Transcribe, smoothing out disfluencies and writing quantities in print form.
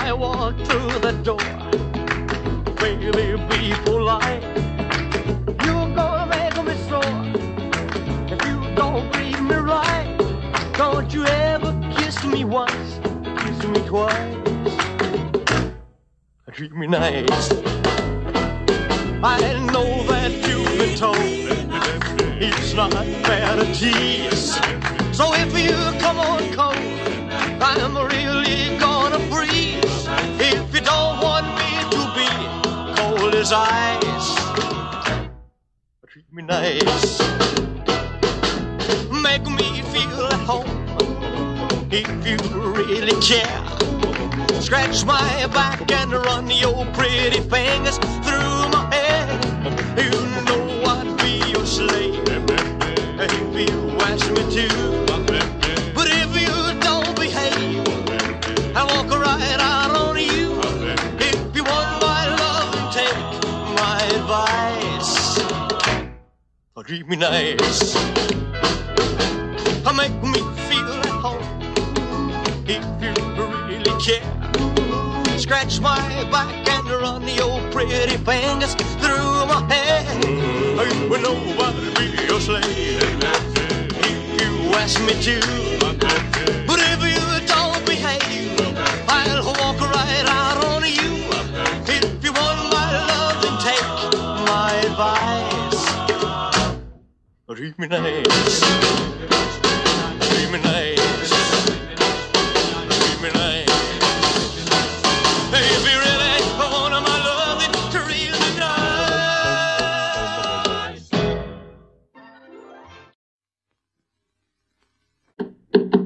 I walk through the door, baby, be polite. You're gonna make me sore if you don't treat me right. Don't you ever kiss me once, kiss me twice. Treat me nice. I know that you've been told it's not fair to tease. So if you come on cold, I'm really gonna freeze. If you don't want me to be cold as ice, treat me nice. Make me feel at home if you really care. Scratch my back and run your pretty fingers through my hair. You know I'd be your slave if you ask me to. But if you don't behave, I'll walk right out on you. If you want my love, take my advice. Treat me nice. Make me feel at home if you really care. Scratch my back and run your pretty fingers through my hair. You know I'll be your slave if you ask me to. But if you don't behave, I'll walk right out on you. If you want my love, then take my advice. Treat me nice. Treat me nice. Treat me nice. If you really want my love, then treat me nice.